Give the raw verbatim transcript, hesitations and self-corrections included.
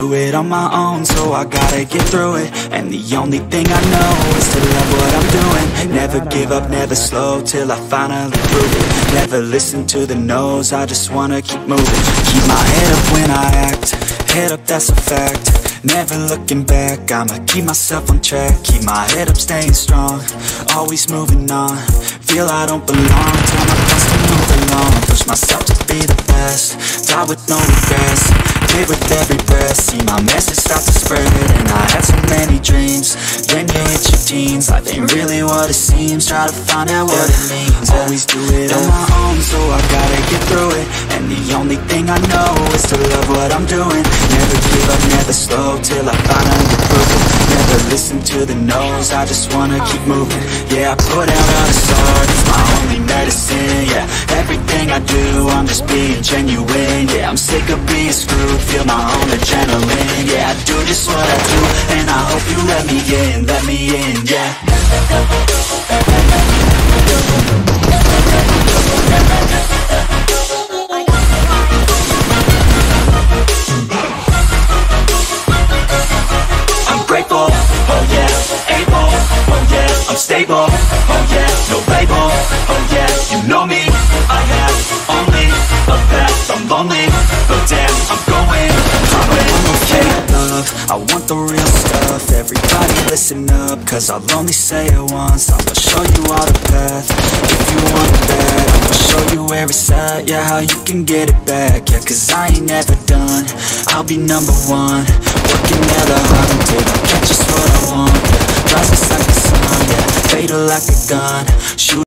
do it on my own, so I gotta get through it. And the only thing I know is to love what I'm doing. Never give up, never slow, till I finally prove it. Never listen to the no's, I just wanna keep moving. Keep my head up when I act, head up, that's a fact. Never looking back, I'ma keep myself on track. Keep my head up, staying strong, always moving on. Feel I don't belong, tell my thoughts to move along. Push myself to be the best, die with no regrets. Live with every breath, see my message start to spread. And I had so many dreams, then you hit your teens. Life ain't really what it seems, try to find out what it means. Always do it on my own, so I gotta get through it. And the only thing I know is to love what I'm doing. Never give up, never slow, till I finally prove it. Never listen to the no's, I just wanna keep moving. Yeah, I put out all this art, it's my only medicine. Yeah, everything I do, I'm just being genuine. Yeah, I'm sick of being screwed, feel my own adrenaline. Yeah, I do just what I do, and I hope you let me in, let me in, yeah. I'm grateful, oh yeah, able, oh yeah, I'm stable, oh yeah, no label, oh yeah, you know me, I have only a path, I'm lonely, but damn, I'm going, I'm okay. Love, I want the real stuff, everybody listen up, cause I'll only say it once. I'ma show you all the path, if you want that, I'ma show you where it's at, yeah, how you can get it back. Yeah, cause I ain't never done, I'll be number one, working hella hard until I catch just what I want. Yeah, rises like the sun, yeah, fatal like a gun, shoot